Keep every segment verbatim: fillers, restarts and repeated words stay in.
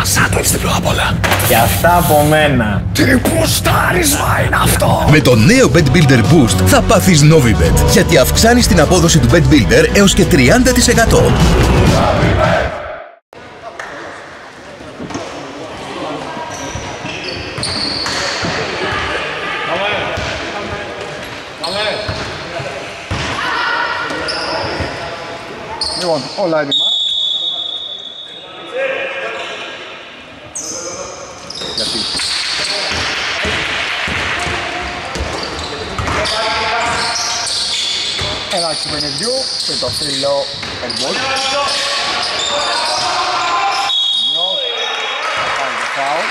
Σαν το έτσι πρώτα απ' όλα. Και αυτά από μένα. Τι πουστάρισμα είναι αυτό! Με το νέο Bet Builder Boost θα πάθεις Novibet, γιατί αυξάνεις την απόδοση του Bet Builder έως και τριάντα τοις εκατό. Λοιπόν, όλα έτοιμα. Γιατί. Ένα άξιο παιχνιδιού και το φίλο Ελμπόλ. Νιώθ, θα κάνει το φάουλ.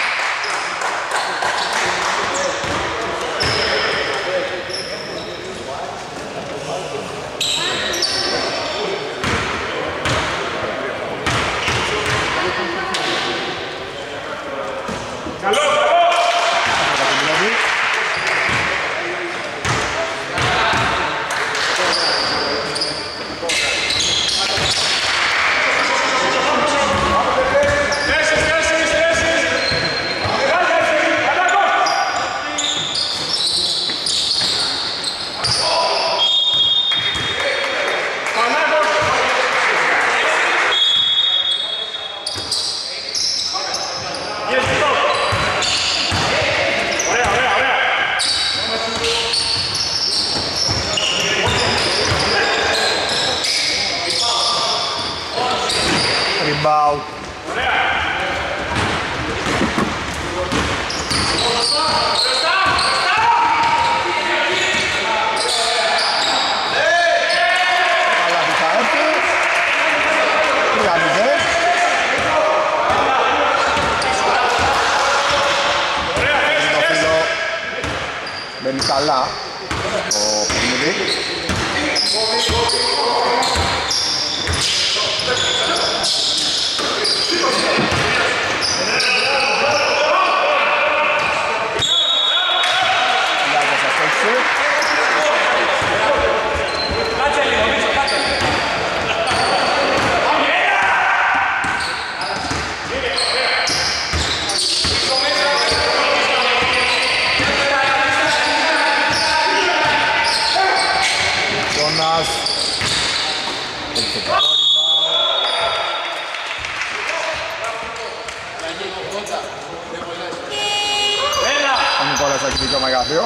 Rebound. Μπαίνει καλά το παιχνίδι. Ο Νικόλας θα έχει δικαίωμα για δύο.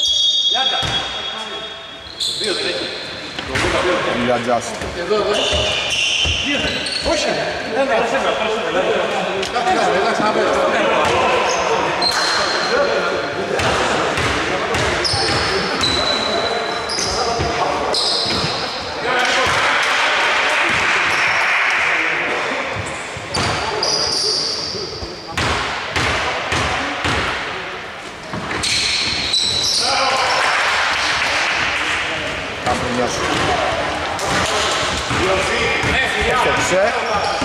Ο Λιαντζάς. Όχι. Έστωξε.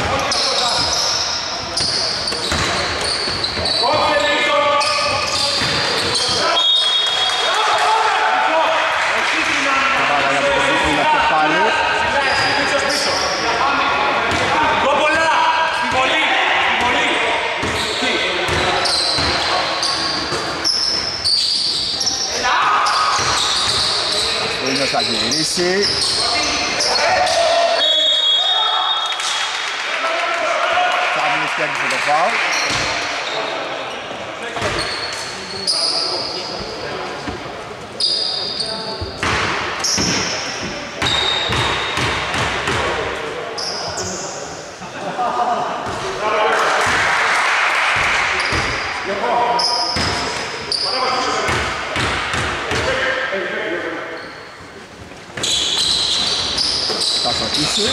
Θα γυρίσει. Σάμπλης κέρδισε το φάουλ. Θα σωτήσει.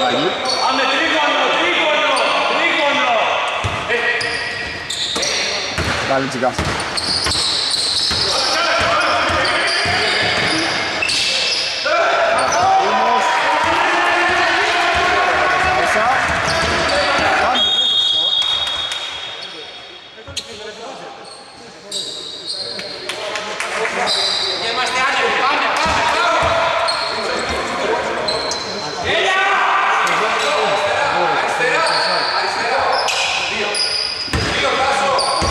αλλαγή. Άμε τρίγωνο, τρίγωνο, τρίγωνο. Καλή τσιγάς. Είμαστε άνεμοι, πάμε, πάμε, πάμε. Έλα! Αριστερά, αριστερά. Δύο. Δύο, Τάσο.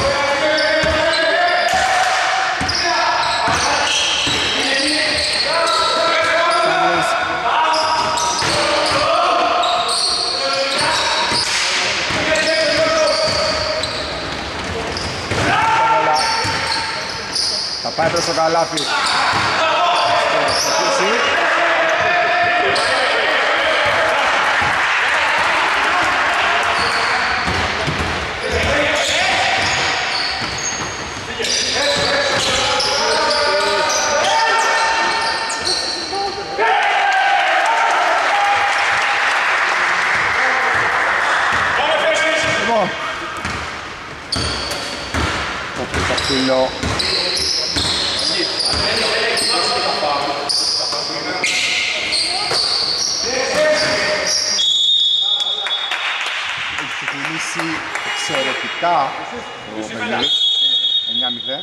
Θα πάει προς το καλάθι. Λοιπόν, το φίλο. Έχει ξεκινήσει εξαιρετικά το παιχνίδι. εννιά μηδέν.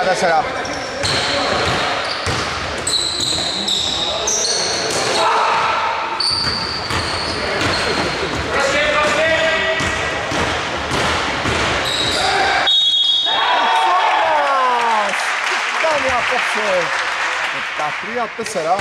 τρία τέσσερα. δεκατρία τέσσερα.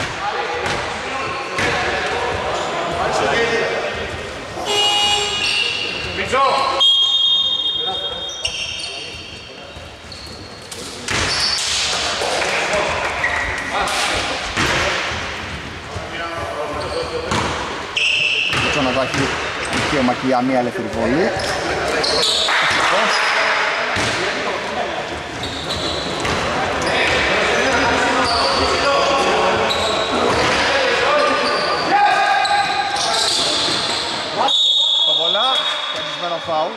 Το να έχει δικαίωμα και για μία ελεύθερη βολή. Φάουλ.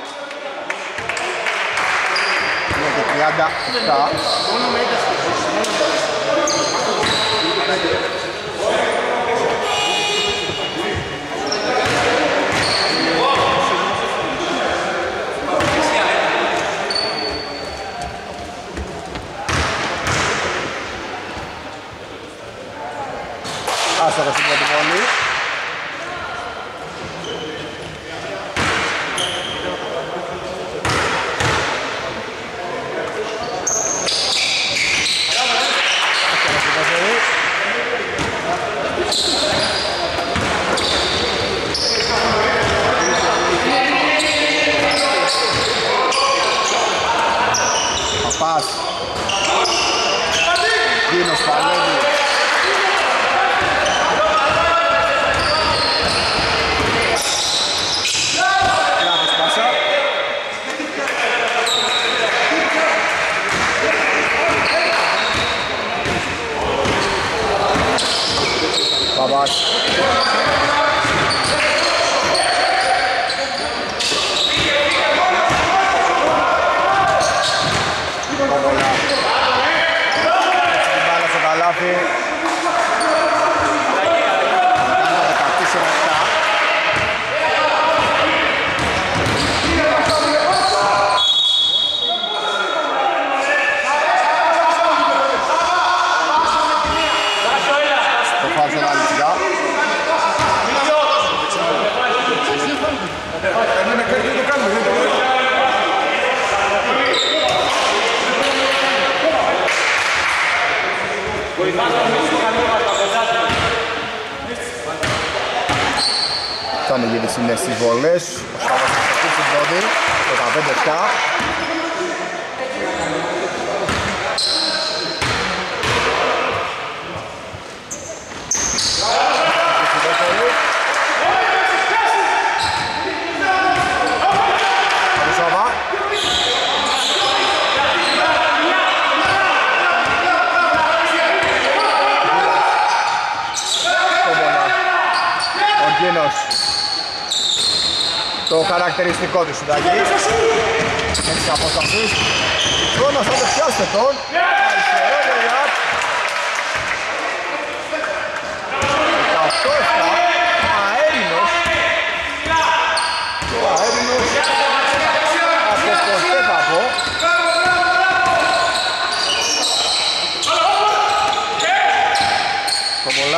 Είναι και τριάντα επτά. Άστοχο στην πρώτη βολή. Παπάς. Κίνος παλεύει. Λάθος πάσα. Παπάς. Θα ανοίγει είναι στις βολές. Ο Σάββας θα στην πρώτη, δεκαπέντε επτά. Το χαρακτηριστικό του συνταγή. Έτσι αποσταθείς. Χρόνος, άντε πιάστε τον. Αριστερό λεγιάτ. δεκαοκτώ επτά. Αέρινος. Ο αέρινος. Από ποτέ θα πω. Κομπολά.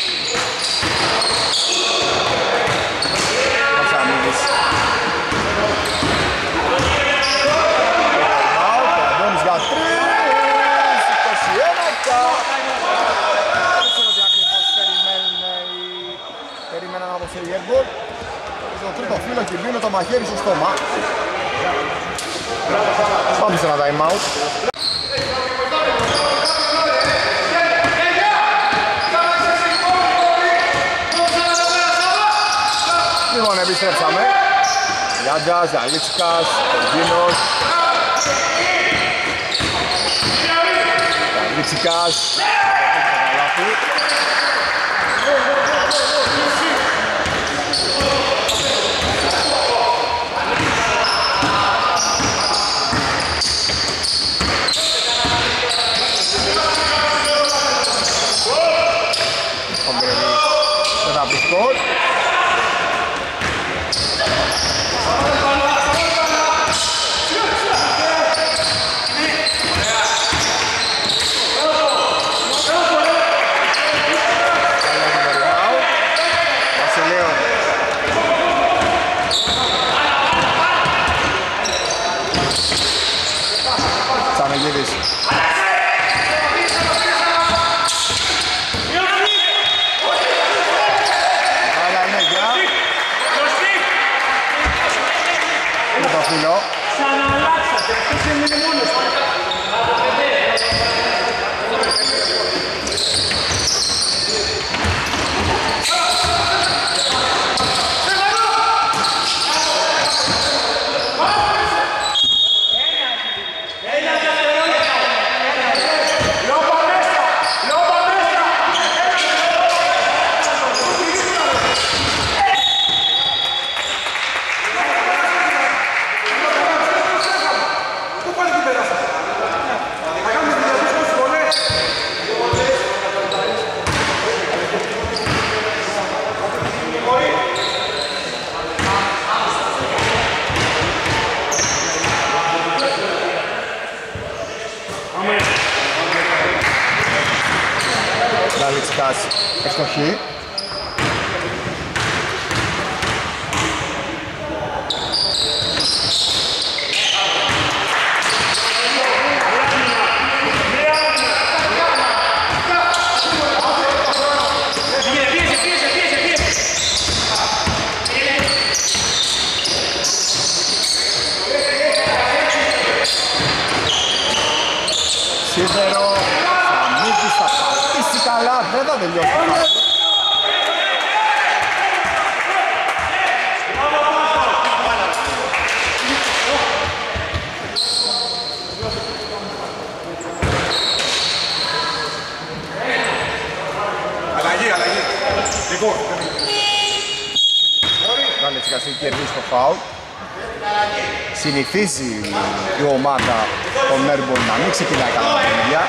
Το τρίτο φύλλο και μπει με το μαχαίρι στο στόμα. Πάμε σε ένα time out. Λοιπόν, επιστρέψαμε. Γιάντζας, Γιαλίτσικας, Κοντίνος. Γιαλίτσικας. Σκορ. φίλο. Ξαναλλάξατε, αυτός έμεινε μόνος του. Λαλίτσικας ευστοχή. Σίδερο, Σαμίτης θα πατήσει καλά, δεν θα τελειώσει. Αλλαγή, αλλαγή. Λοιπόν. Γαλλιτσικας έχει κερδίσει το φάουλ. Συνηθίζει η ομάδα των Melbourne να μην ξεκινάει καλά τα παιχνίδια.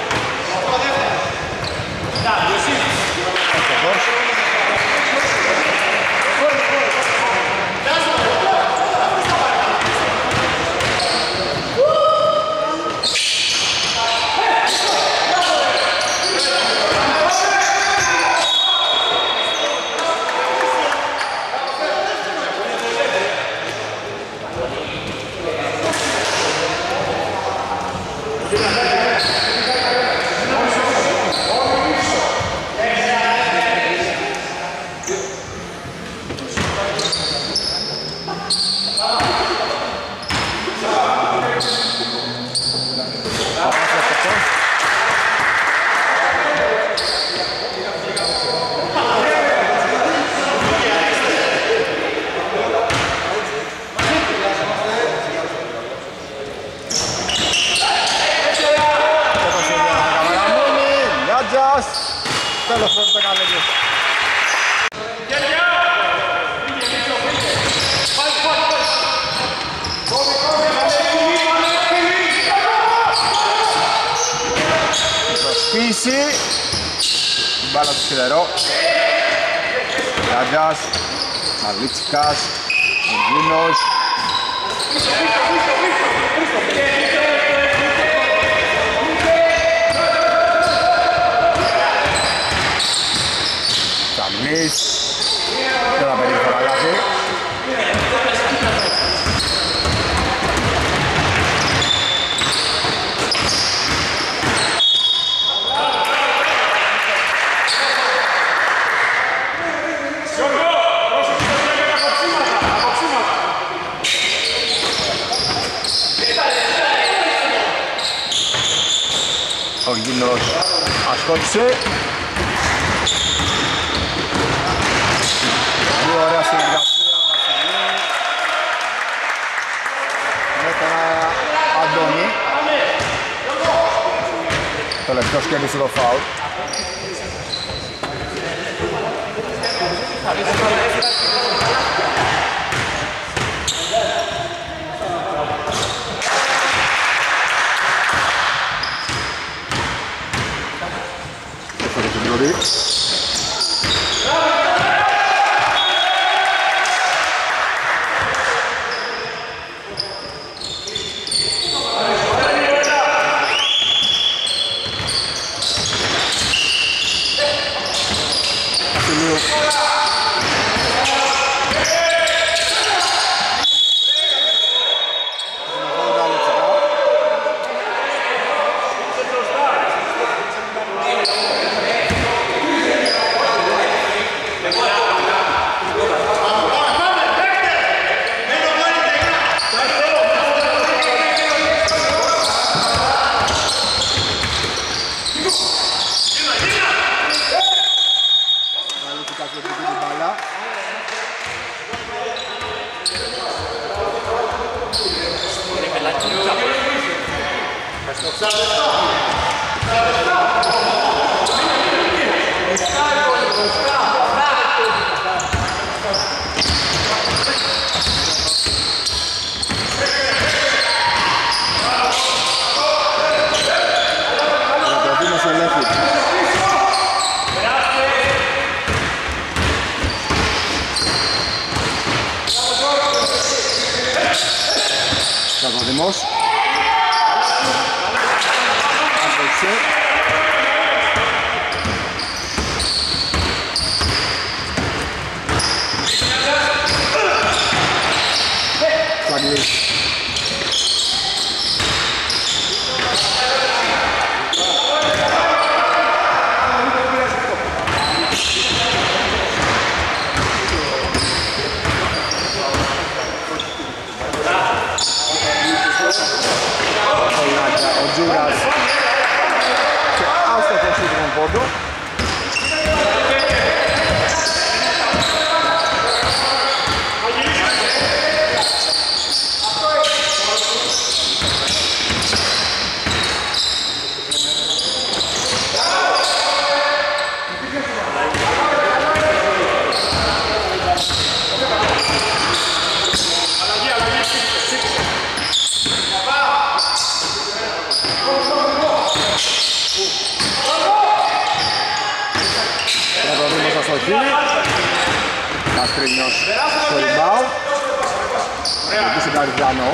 Τέλος πρώτης δεκαλέπτης. Προσπίση. Μπάλα του Σιδερό. Γιάντζας. Αλίτσικας. Εγγίνος. Καμνής. Και ένα περίπου παραγράφει. Ο Γίνος ασκότησε. Πολύ ωραία συνεργασία με τον Αντώνη. Το τελευταίο κέρδισε το φάουλ. Έφερε την πλουρή. Καπαδημός. Απέξε. Τσαγκλής. Ο Τζούρας και άστοχος στον πόντο. Καστρίνιος στο rebound. Εκεί στην Καριδιάνο.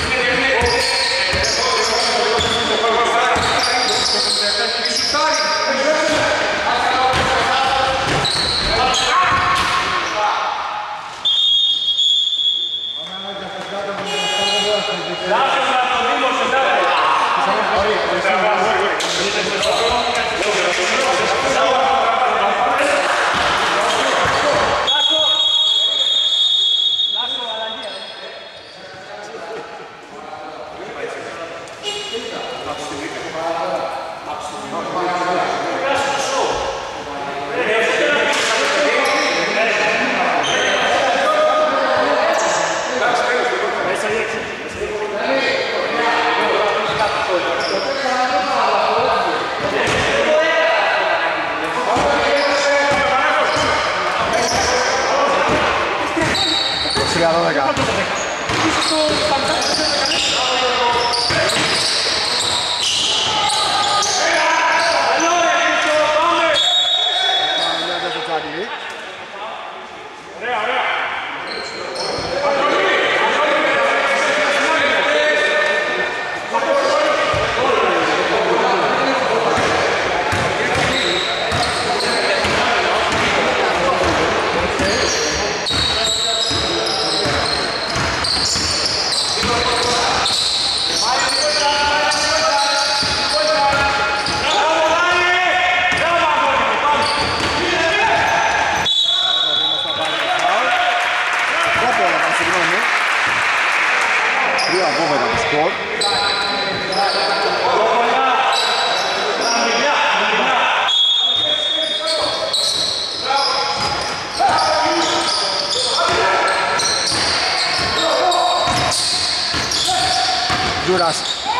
Τζούρας.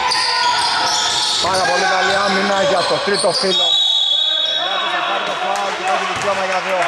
Πάρα πολύ καλή άμυνα για το τρίτο φύλλο. Ο Γιάννης θα πάρει το φάουλ και κάνει δικαίωμα για δύο.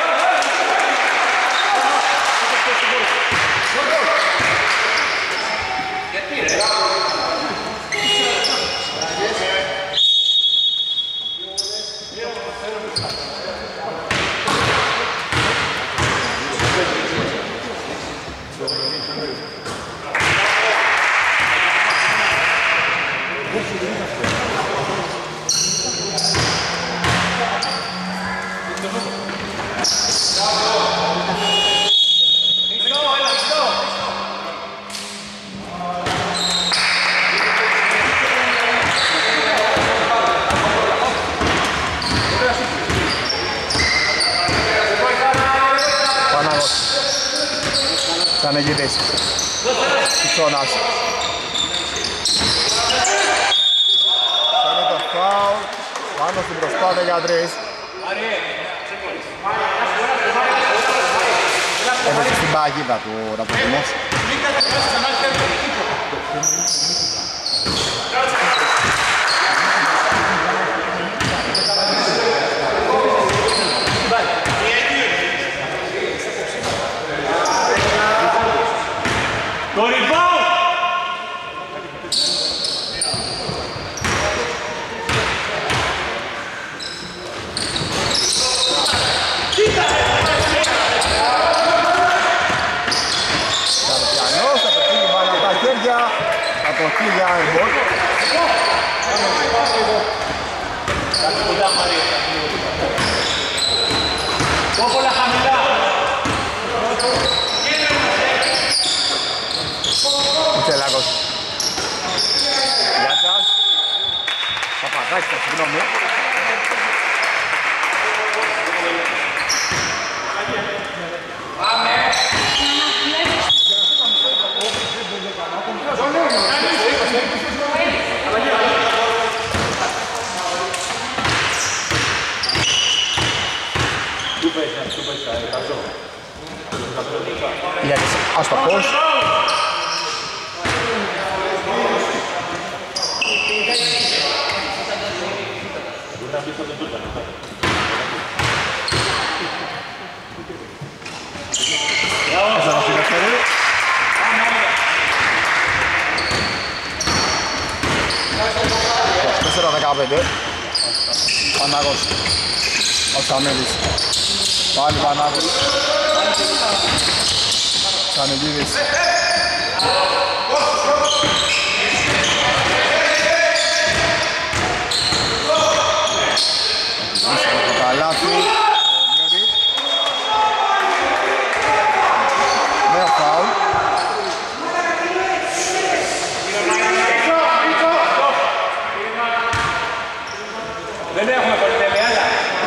Κανεγίδης, Κιτσόνας. Κάνει το φάουλ, πάνω στην προσπάθεια για τρεις. Έδωσε στην παγίδα του Ραποδημός. Το rebound! Καρπιανός, θα πετύχει μπάλα από τα χέρια. Θα το χει για airball. Πόπολα χαμηλά! Κουτσελάκος. Γιάτσας. Παπαδάκης, συγγνώμη. Γιάτσας, άστοχος. τέσσερα δεκαπέντε. Πανάγος. Ο Σαμέλης. Πάλι Πανάγος. Σανεγίδης. Το καλάθι. Νέο φάουλ. Δεν έχουμε πολυτέλεια, άλλα.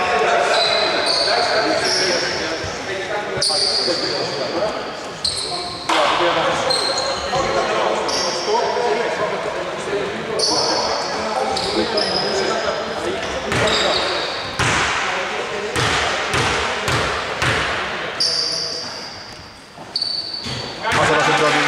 Πάσα στην πρώτη.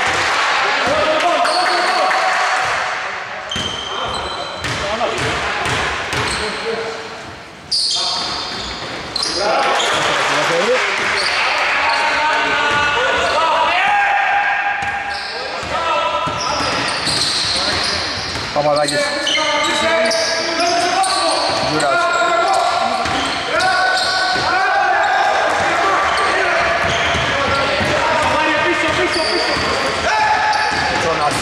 Παπαδάκης. Γιούρας. Τσόνας.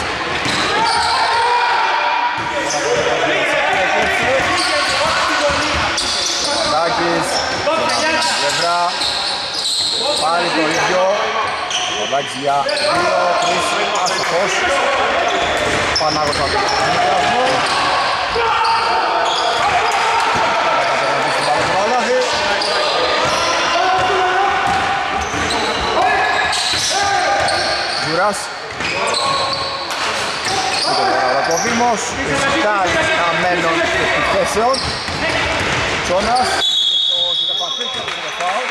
Παπαδάκης. Λευρά. Πάλι το ίδιο. Παπαδάκης για δύο, τρεις, άστοχος. Πανάγος από το μικρασμό. Ζουράς. Ο Δήμος ζητάει χαμένων επιθέσεων. Τσόνας. Στην επαφή και το φάουλ.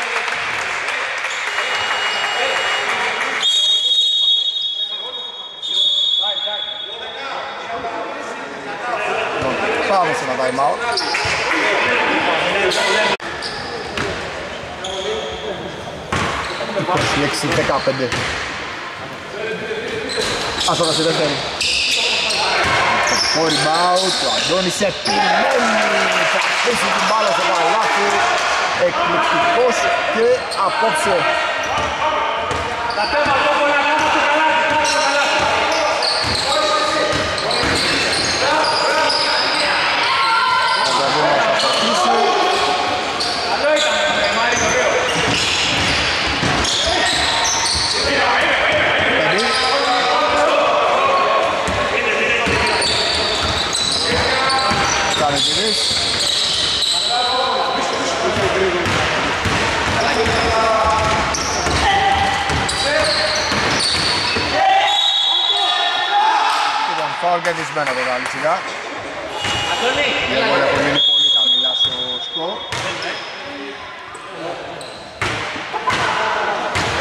Πάμε σε ένα time out. είκοσι έξι δεκαπέντε. Άσονα στη δεύτερη. Το rebound, το Αντώνης επιμένει. Θα αφήσει την μπάλα στο καλάθι. Εκπληκτικός και απόψε. Τα θέμα Πόπολα, κάτω το καλάθι, κάτω το καλάθι. Καλό ήταν, Μάρη, ωραίο. Κανετήρης. Ήταν φάουλ κερδισμένο το Γάλλη σιγά. Η αγώνα έχουν μείνει πολύ χαμηλά στο σκορ.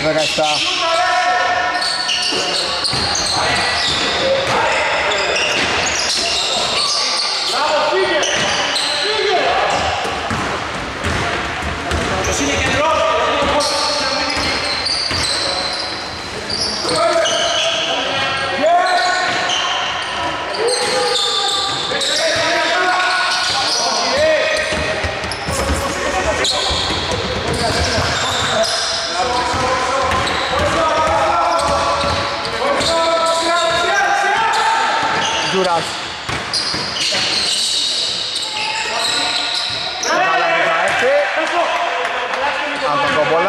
δεκαεπτά. Τζουράς. Καλάκι θα έρθει. Αντοκόμπολα.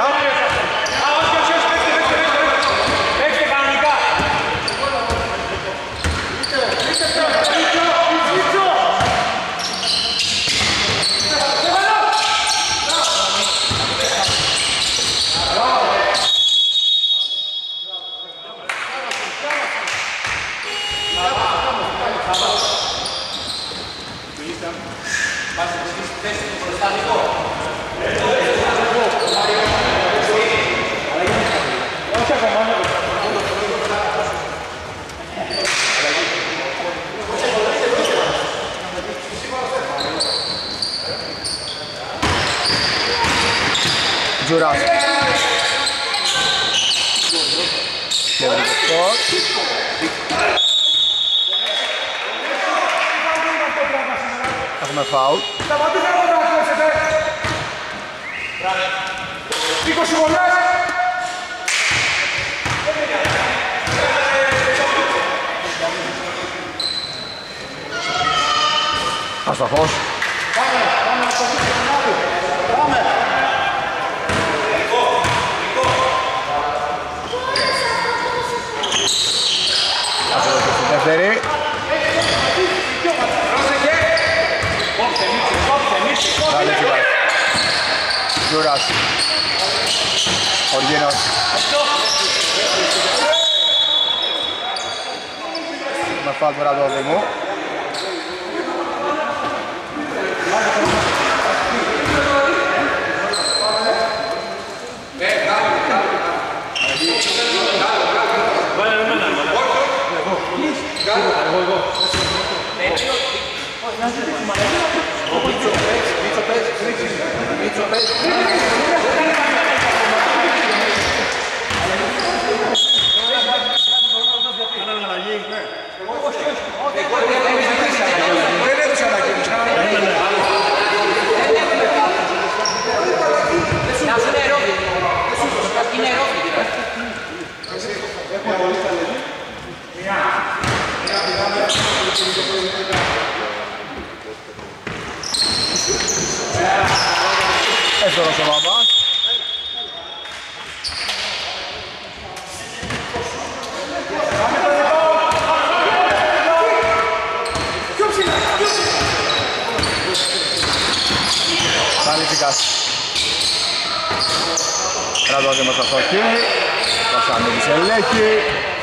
Τζουράς. Έχουμε φάουλ. είκοσι βολές. Αστοχός. Πάμε, πάμε να στοχίσουμε τον άλλο. Πάμε. Αστοχός στη δεύτερη. Καλή τσιβάς. Τζουράς. Οργίνος. Με φάουλ τώρα το Δήμου. Εύστοχος ο Μπαμπάς. Καλύφικας. Ραδόζε με το στοχή. Το Σαμίδης ελέγχει.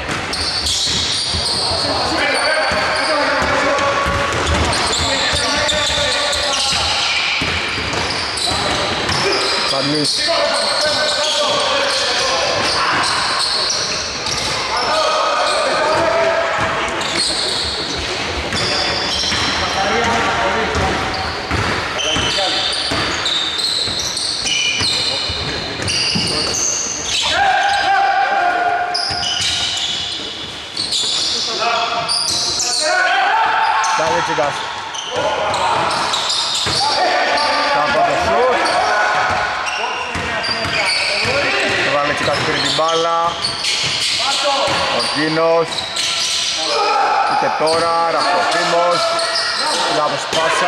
Φανής. Καλίτσικας. Κάπου το σουτ. Ο Καλίτσικας πήρε την μπάλα. Ο Κίνος. Και τώρα Ραυτοφήμος. Λάβος πάσα.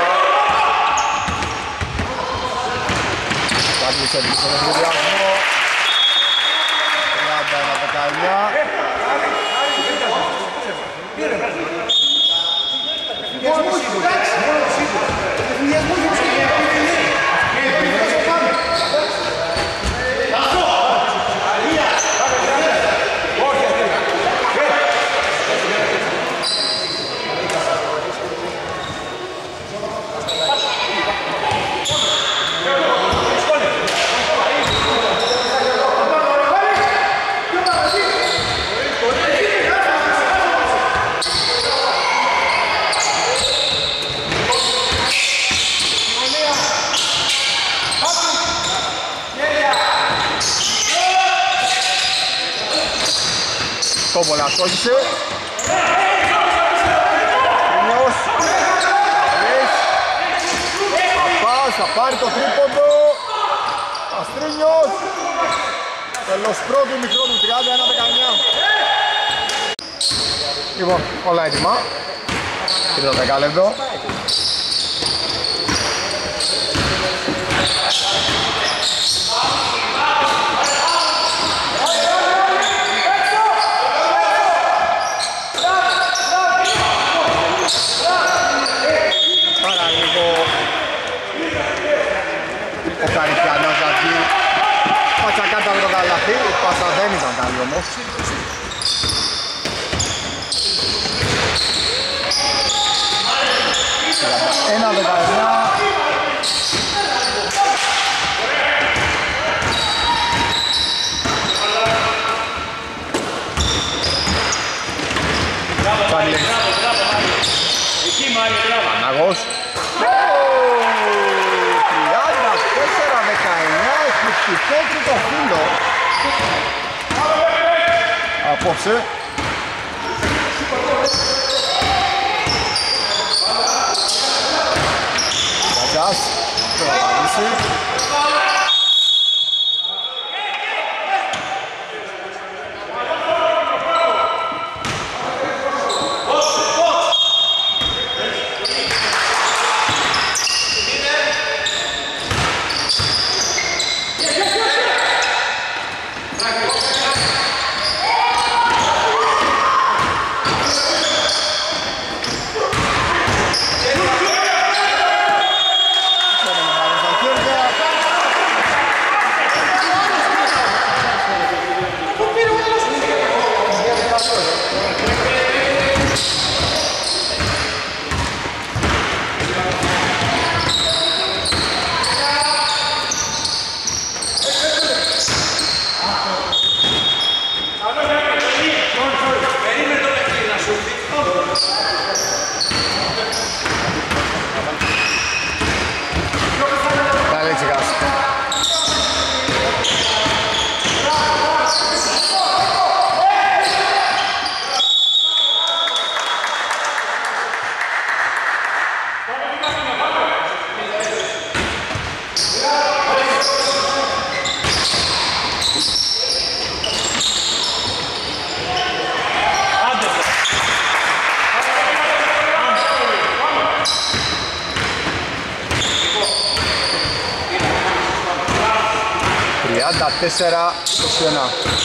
Καλίτσικας πήρε τον ενδιασμό. τριάντα ένα δεκαεννιά. Τόμπολα αστόχησε. Αστρίνιος. Παπάς θα πάρει το τρίποντο. Αστρίνιος. Τέλος πρώτου μικρόνου τριάντα ένα δεκαεννιά. Λοιπόν, όλα έτοιμα. Τρίτο δεκάλεπτο. Άρα λίγο ο Καρυπιανός να βγει πατσακάτα με το καλαθί. Η πάσα δεν ήταν καλή όμως. Ένα δεκαεννιά. Παναγός. τριάντα τέσσερα δεκαεννιά. Εκπληκτικό τρίτο φύλλο απόψε. Κατσάς. Προβαδίσει. τριάντα τέσσερα είκοσι ένα.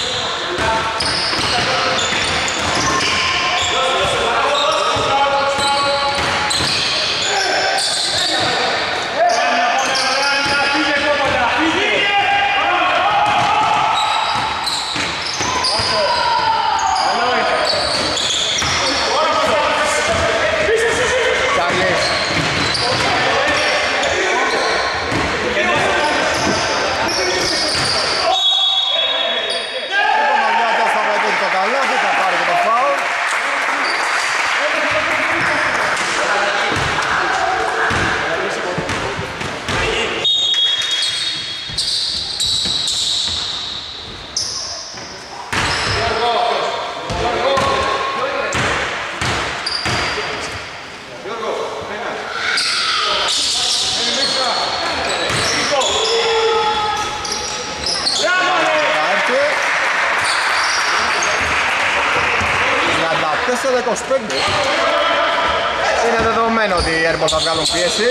τέσσερα είκοσι πέντε. Είναι δεδομένο ότι οι Airball θα βγάλουν πίεση.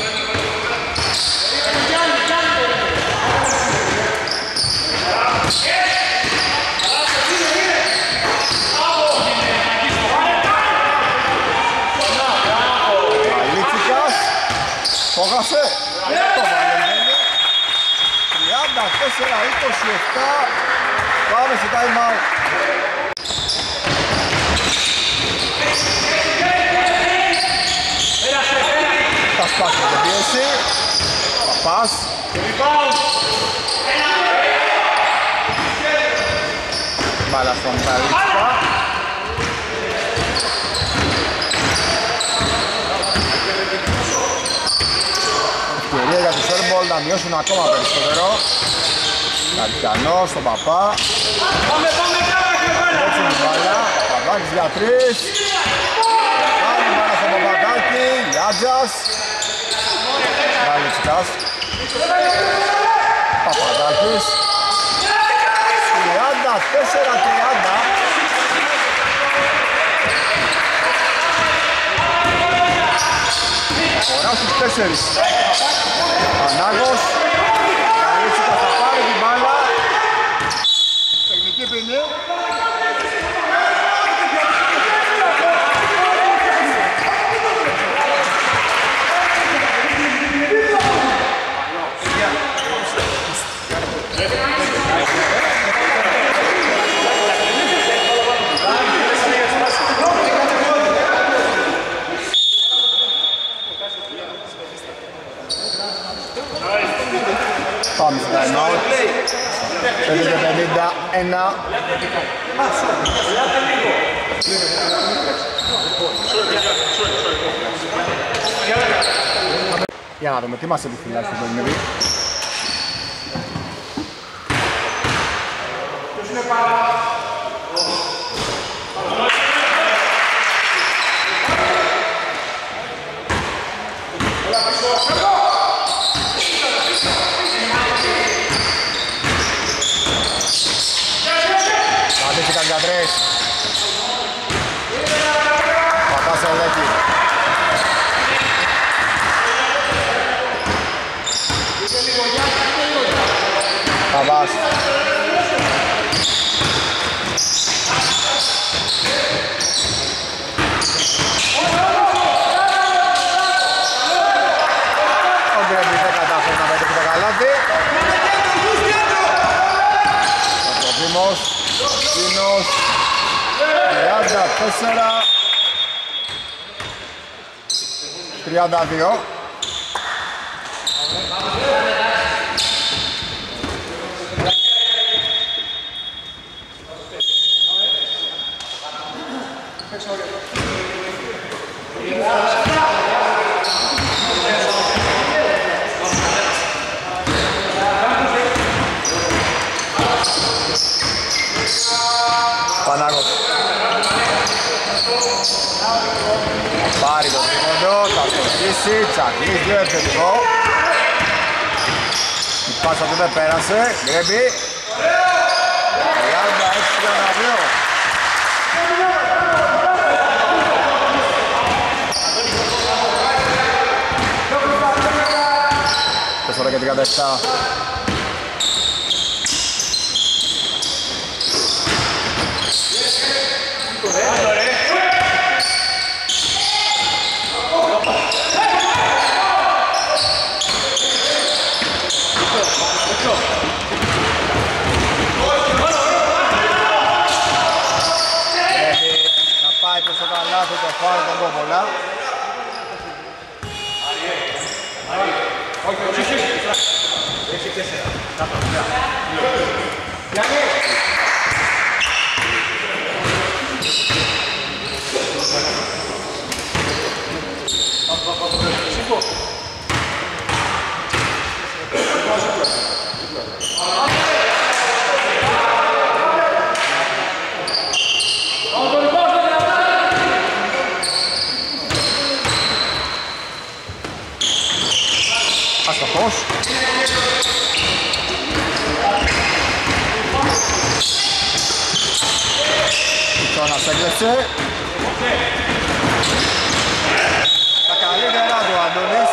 Αλίτσικας το χάσε. Το βαλεμένη. τριάντα τέσσερα είκοσι επτά. Πάμε σε time out. Θα σπάσει την πίεση. Παπάς. Μπάλα στον Καλίτσικα. Ευκαιρία για τους Airball να μειώσουν ακόμα περισσότερο. Καλικιανός στον Παπά. Πάμε, πάμε, πάμε! Έτσι η μπάλα, Παπαδάκης για τρεις. Άλλη μπάλα στο Παπαδάκη, Λιάντζας. Γαλιτσικάς. Παπαδάκης. τριάντα τέσσερα τριάντα. Φορά στους τέσσερις. Πανάγος. Γαλιτσικάς θα πάρει την μπάλα. Τεχνική ποινή. Πάμε στο time out. πενήντα πενήντα ένα. Για να δούμε τι μας επιφυλάξει στο παιχνίδι. Αντίστηκαν για τρεις. Πατάς Ελέκη. Παπάς. Ο Γκρέμπι δεν κατάφερε να πετύχει το καλάθι. Ο Τροφίμος. Κίνος. τριάντα τέσσερα τριάντα δύο. Πανάγος. Πάρει το τρίποντο, θα στοχίσει, Τσακλής, δύο επιθετικό. Η πάσα του δεν πέρασε, Γκρέμπι. τριάντα έξι τριάντα δύο. τέσσερα και τριάντα επτά. Στο καλάθι το φάουλ τον Κόβολα. Αστοχός. Πιτσόνας έκλεψε. Τα καλύτερα του Αντώνης.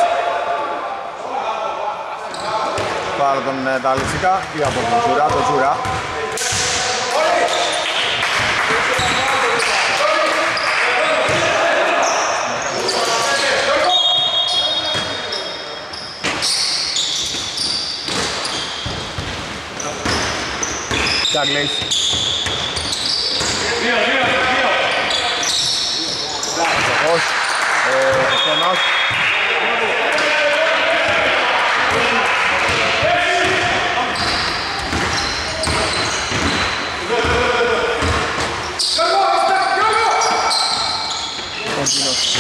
Πάρω τον Ταλίτσικα ή από τον Τζουρά, τον Τζουρά. Douglas. Αστοχός. Ο Στένας. Κοντίνος.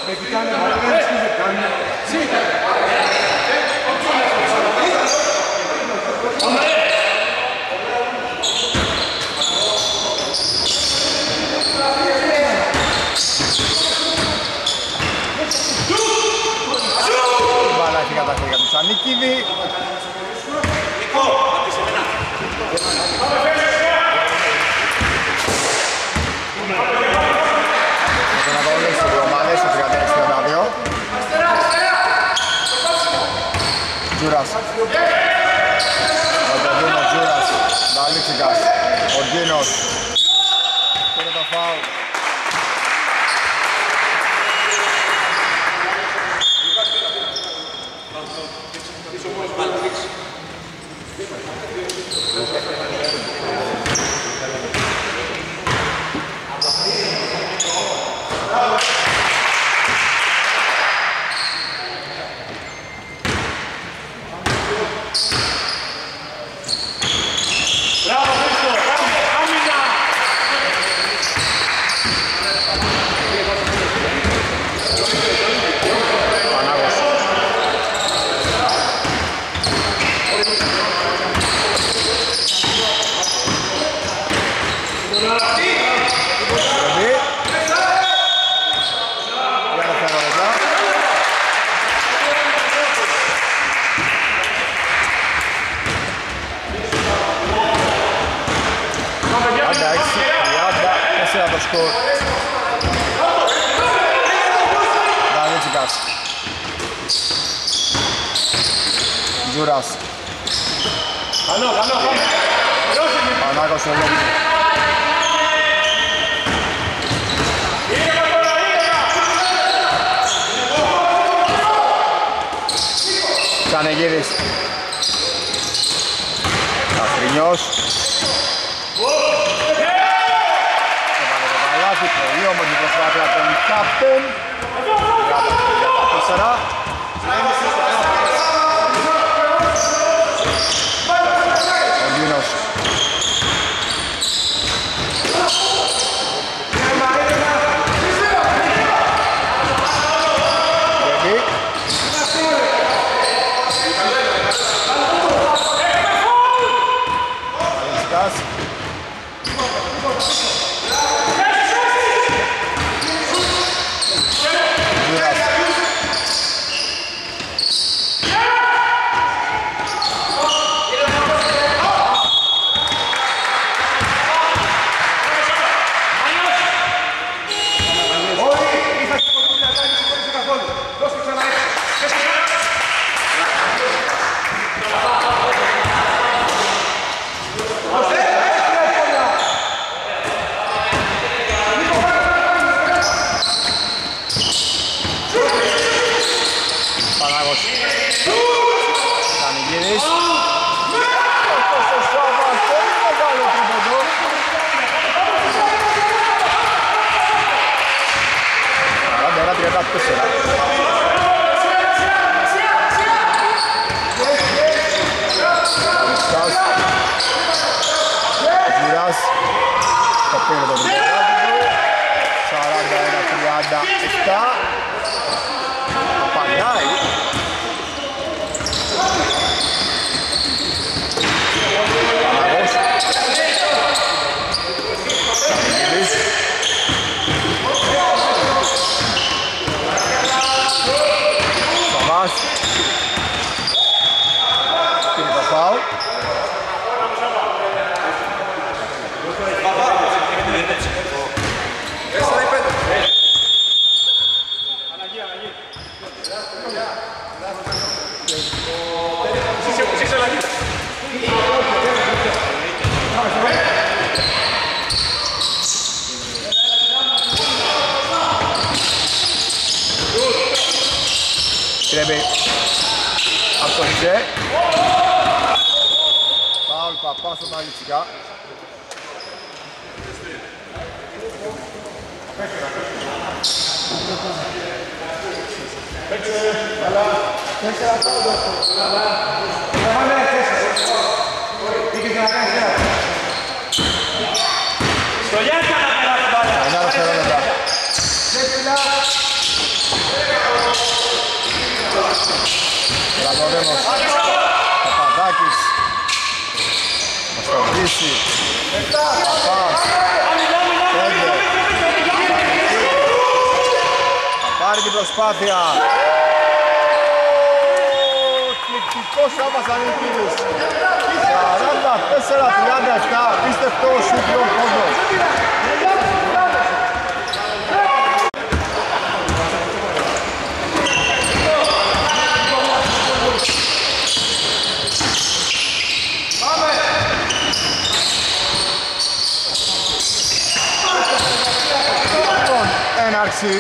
Με κοιτάνε, μα κάνεις τι δεν κάνουν. Μπάλα έχει καταφέρει για τους Ανίκηδη. Τον αγωνίσει του Ρωμανές στο τριάντα έξι τριάντα δύο. Τζούρας. Ο Τεντίνος Τζούρας. Νταλίτσικας. Ο Γκίνος. Πήρε το φάουλ. Μπράβο Χρήστο, άμυνα! Πανάγος. Ρεβί. Για να φέρω μετά. τριάντα έξι τριάντα τέσσερα το σκορ. Νταλίτσικας. Τζούρας. Καλό, καλό, πάμε! Πανάγος ο Λόγκης. Κανεγίδης. Καστρινιός. Έβαλε το καλάθι, πολύ όμορφη προσπάθεια από τον κάπτεν. τριάντα τέσσερα. Ο Γκίνος. Γεβί. Αλιστάς. Πανάγος. Κανηγίδης. Αυτός ο Σάββας, πολύ μεγάλο τρίποντο. σαράντα ένα τριάντα τέσσερα. Αλιστάς. Τζουράς. Το πήρε το τριποντάκι του. σαράντα ένα τριάντα επτά. Απαγιάει. Παναγός. Κανηγίδης. Σαββάς. Πήρε το φάουλ. Αλλαγή, αλλαγή. Κρέμει από τον Ζε. Φάουλ Παπά στον Αλιτσικά. Στο Γιάννη να περάσει μπάλα. Ένα δευτερόλεπτα. Νικοδέμος Παπαδάκης θα στοχίσει Παπάς πέντε θα πάρει την προσπάθεια εκπληκτικός Σάββας Ανίκηδης σαράντα τέσσερα τριάντα επτά απίστευτο σούτιον πόντος. Έναρξη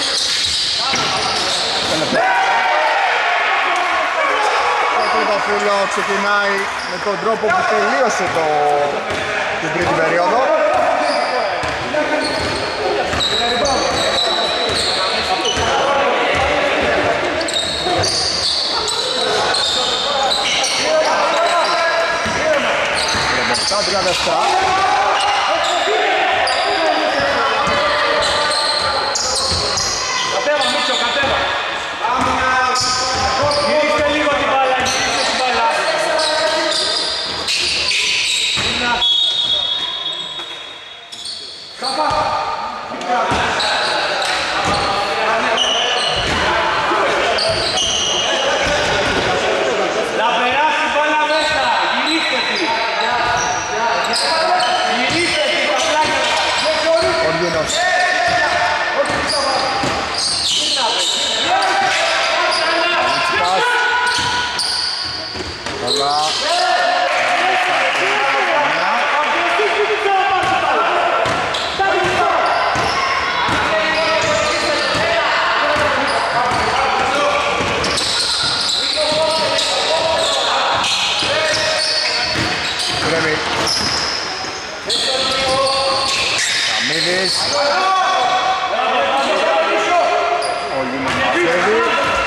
το τριτοφύλλο ξεκινάει με τον τρόπο που τελείωσε το... την τρίτη περίοδο. τριάντα τριάντα επτά Καμίδης ο Λίμος Μασέβη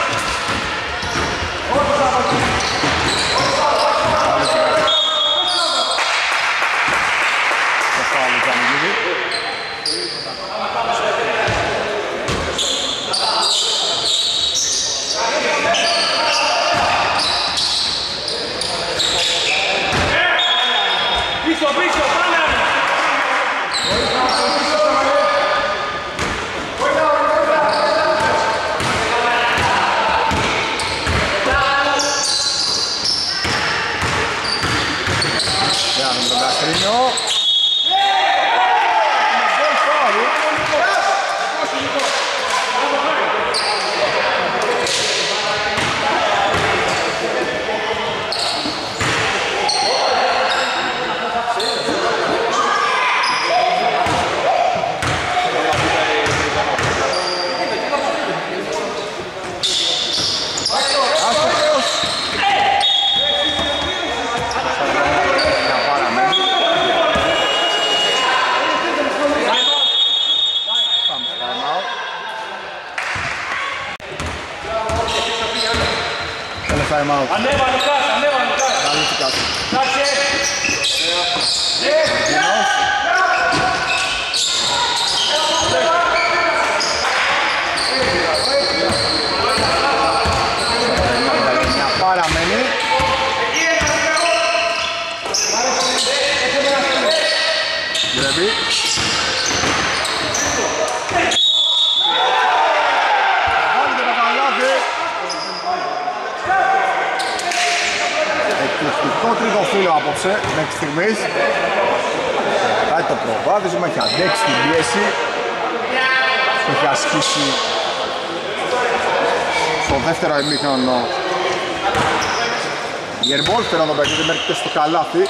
το φάουλ του Καμίδη πίσω πίσω πάνε time out. Ανέβα Λουκάς, ανέβα Λουκάς. Καλή του κάτω. Κάτσε. Μια παραμένει. Γρεβή. Βάλει το καλάθι. Εκπληκτικό τριτοφύλλο απόψε μέχρι στιγμής. Πάει το προβάδισμα, έχει αντέξει την πίεση. Το έχει ασκήσει στο δεύτερο ημίχρονο. Η Airball φέρνει το παιχνίδι μέχρι και στο καλάθι.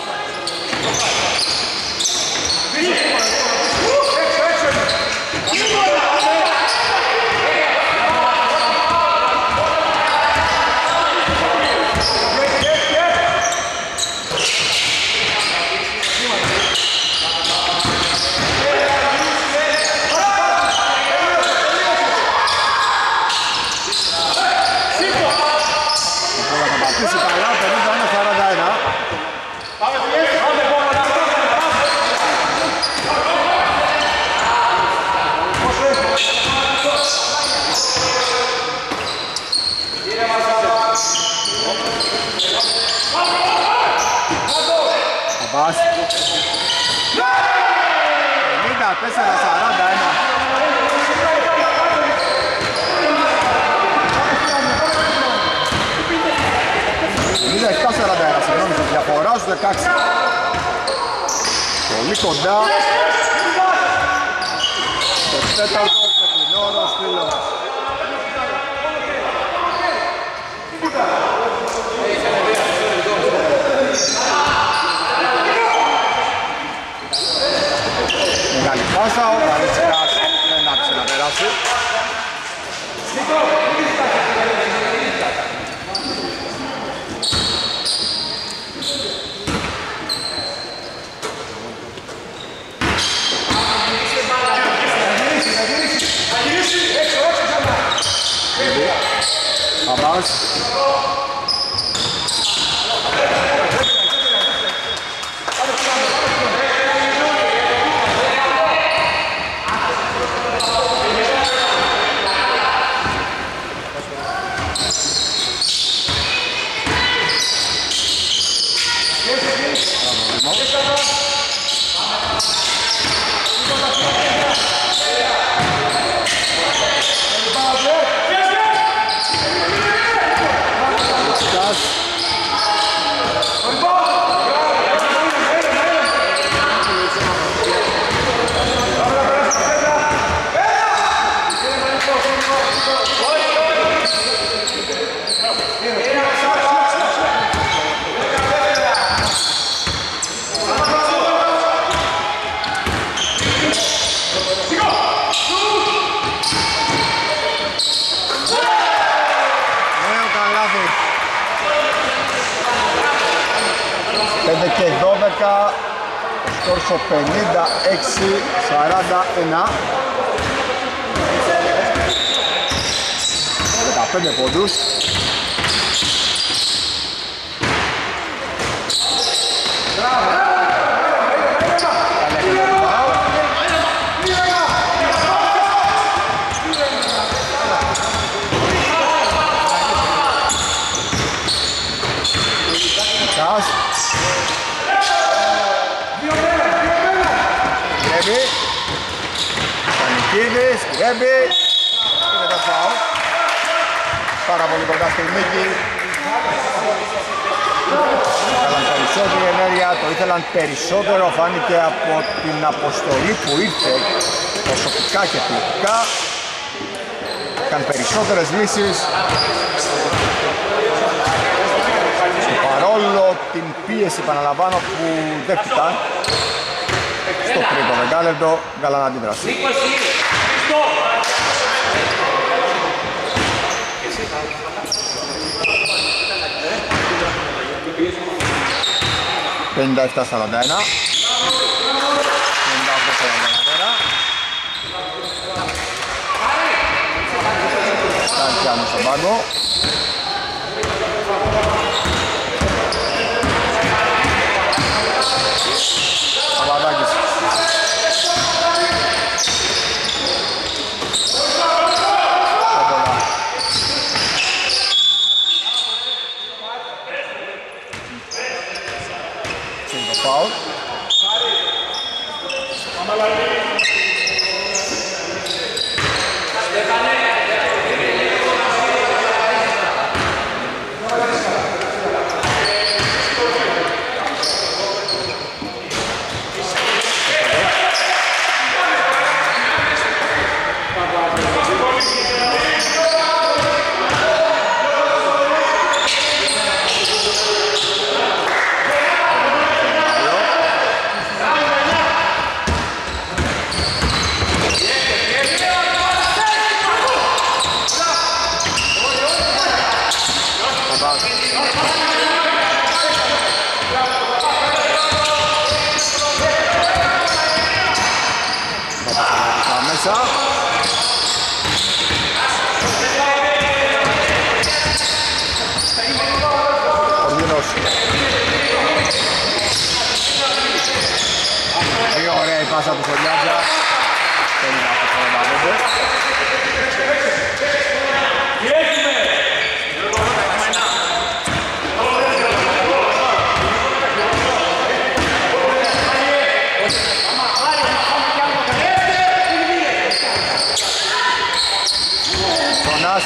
τέσσερα σαράντα ένα. πενήντα επτά σαράντα ένα, συγγνώμη, τη διαφορά στους δεκαέξι. Πολύ κοντά. Το τέταρτο πετεινόρο στήλο. Μεγάλη πάσα, ο Βαρίσικας δεν άφησε να περάσει. Αμπάς. πέντε και δώδεκα, σκορ στο πενήντα έξι σαράντα ένα. δεκαπέντε πόντους. Πανικίδης, Ρέμπι, είναι το φάουλ. Πάρα πολύ κοντά στη νίκη. Ήθελαν περισσότερη ενέργεια, το ήθελαν περισσότερο, φάνηκε από την αποστολή που ήρθε προσωπικά και ποιητικά. Είχαν περισσότερες λύσεις. Και παρόλο την πίεση, επαναλαμβάνω, που δέχτηκαν, στο τρίτο δεκάλεπτο, καλά αντίδραση. πενήντα επτά σαράντα ένα. πενήντα οκτώ σαράντα ένα. Στάντιανο στον πάγκο. Παπαδάκης. Foul. Δύο ωραία η πάσα του Φωλιάτζα. πενήντα οκτώ σαράντα πέντε. Τσιτσονάς.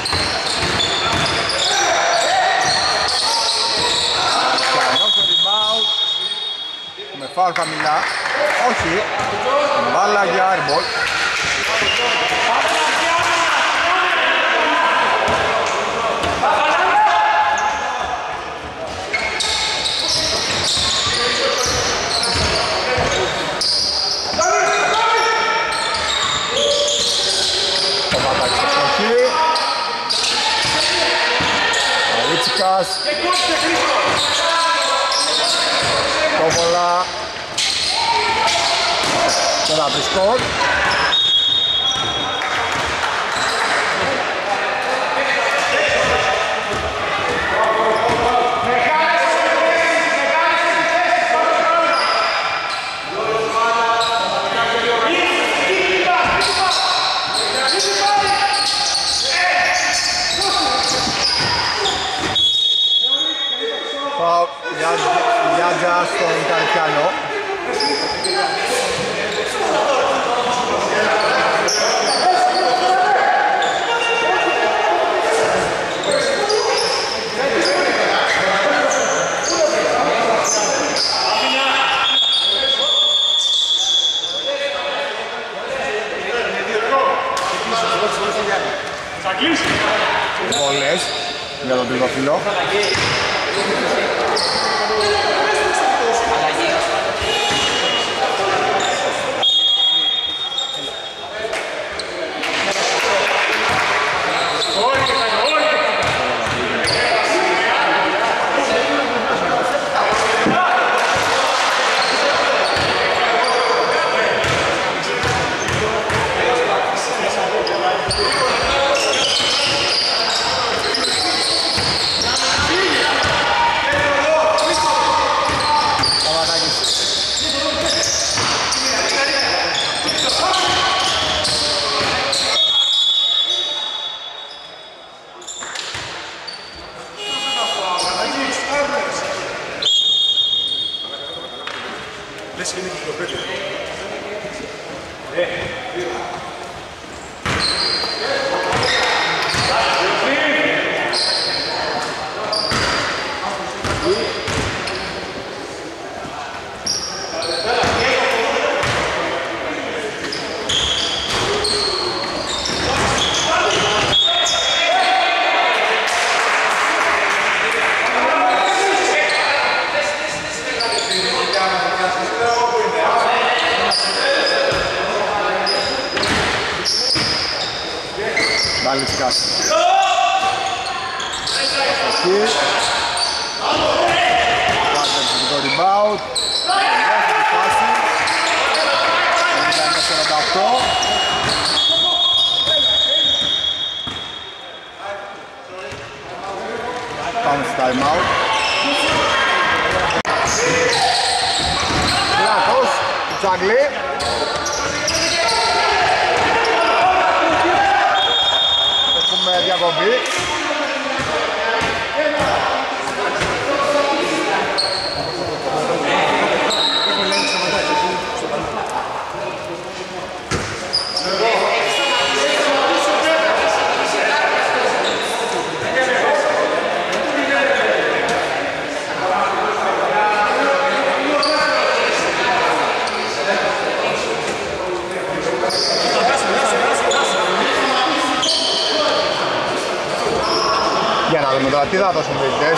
Πιανός το rebound. Με φάουλ χαμηλά. Όχι. Μπάλα για airball. Κόβολα. Τώρα βρισκόν. Λιάντζα στον Καρπιάνο. Βολές για τον Τριγοφυλλό. Μπαλίτσικας. Εκεί. Βάζετε το rebound. Βάζετε τη φάση. ενενήντα εννέα σαράντα οκτώ. Πάμε στο time out. Λάθος. Τζάγκλι. Έχουμε διακοπή. Για να δούμε τώρα τι θα δώσουν οι διαιτητές.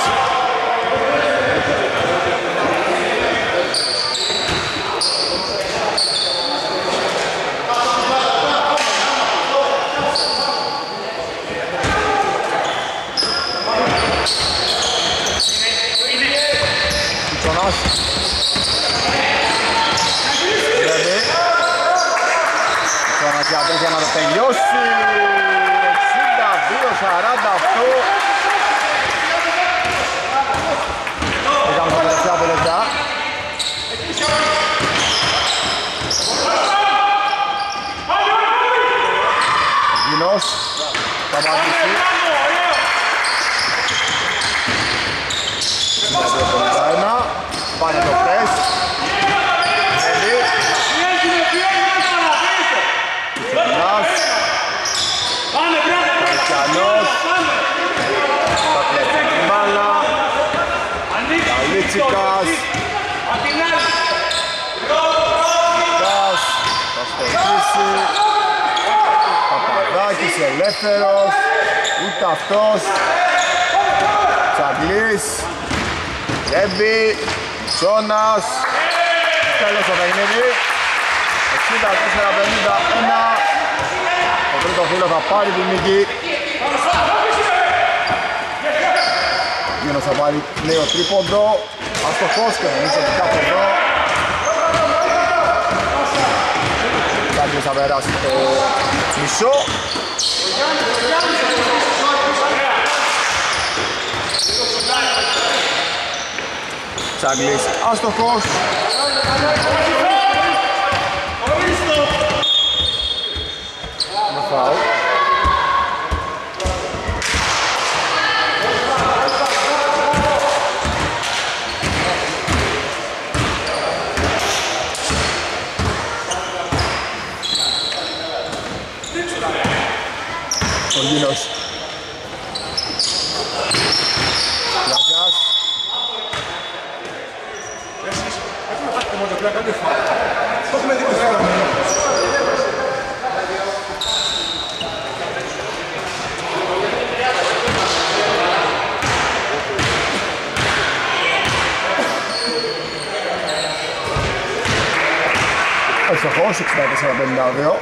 Τσιτσονάς. Βρέμει. Τσιτσονάς για τρεις για να το τελειώσει. εξήντα δύο σαράντα οκτώ. Έκαμε τα τελευταία τελευταία. Γινός. Θα απαντήσει. Πάνε το πρες. Eli. Τσιτσονάς. Βαλίτσικας. Κας, θα στοχίσει. Παπαδάκης ελεύθερος. Ούτε αυτός. Τσαγκλής. Ρέμπι. Σόνας. Τέλος το παιχνίδι. εξήντα τέσσερα πενήντα ένα. Το τρίτο φύλλο θα πάρει την νίκη. Γίνος θα πάρει νέο τρίποντο. Αστοχός και νομίζω ότι κάπου εδώ Τσάγκλης θα περάσει το μισό. Τσάγκλης άστοχος. Με φάουλ. Ο Γίνος. Λαγιάς. Ευτυχώς, εξήντα τέσσερα πενήντα δύο.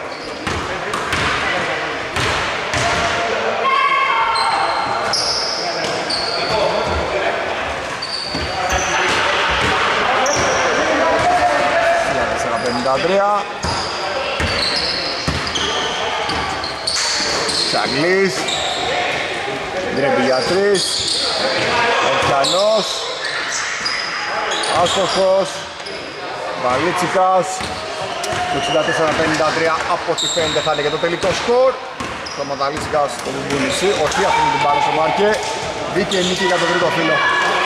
πενήντα Τσαγκλής. Ντρέμπι για τρεις. Ορτιανός. Άστοχος. Βαλίτσικας. Το εξήντα τέσσερα πενήντα τρία από ό,τι φαίνεται θα είναι και το τελικό σκορ. Το Μαδαλίτσικας το Μπουμπούληση. Όχι, αφήνει την μπάλα στο Μάρκε. Δίκαιη νίκη για τον τρίτο φύλλο.